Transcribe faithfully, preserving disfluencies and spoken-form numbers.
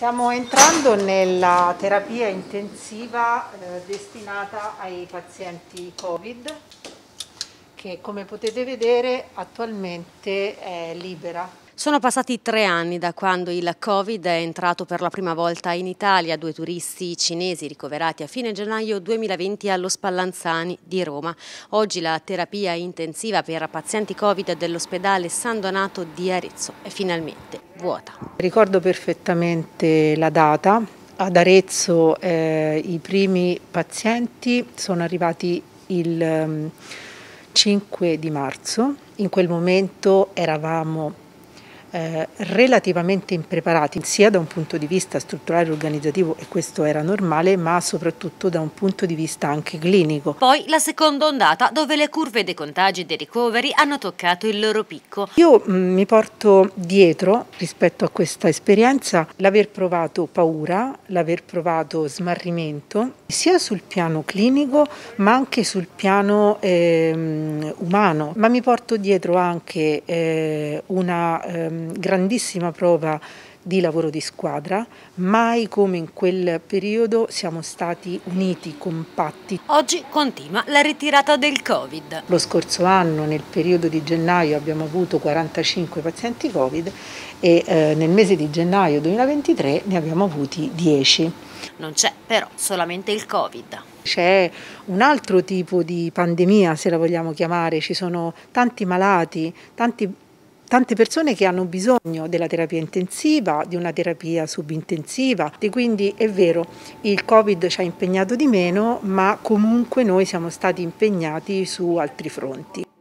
Stiamo entrando nella terapia intensiva eh, destinata ai pazienti Covid, che come potete vedere attualmente è libera. Sono passati tre anni da quando il Covid è entrato per la prima volta in Italia. Due turisti cinesi ricoverati a fine gennaio duemilaventi allo Spallanzani di Roma. Oggi la terapia intensiva per pazienti Covid dell'ospedale San Donato di Arezzo è finalmente vuota. Ricordo perfettamente la data. Ad Arezzo eh, i primi pazienti sono arrivati il um, cinque di marzo. In quel momento eravamo Eh, relativamente impreparati sia da un punto di vista strutturale e organizzativo, e questo era normale, ma soprattutto da un punto di vista anche clinico. Poi la seconda ondata, dove le curve dei contagi e dei ricoveri hanno toccato il loro picco. Io mh, mi porto dietro, rispetto a questa esperienza, l'aver provato paura, l'aver provato smarrimento, sia sul piano clinico ma anche sul piano eh, umano, ma mi porto dietro anche eh, una eh, grandissima prova di lavoro di squadra. Mai come in quel periodo siamo stati uniti, compatti. Oggi continua la ritirata del Covid. Lo scorso anno, nel periodo di gennaio, abbiamo avuto quarantacinque pazienti Covid e eh, nel mese di gennaio duemilaventitré ne abbiamo avuti dieci. Non c'è però solamente il Covid. C'è un altro tipo di pandemia, se la vogliamo chiamare, ci sono tanti malati, tanti Tante persone che hanno bisogno della terapia intensiva, di una terapia subintensiva, e quindi è vero, il Covid ci ha impegnato di meno, ma comunque noi siamo stati impegnati su altri fronti.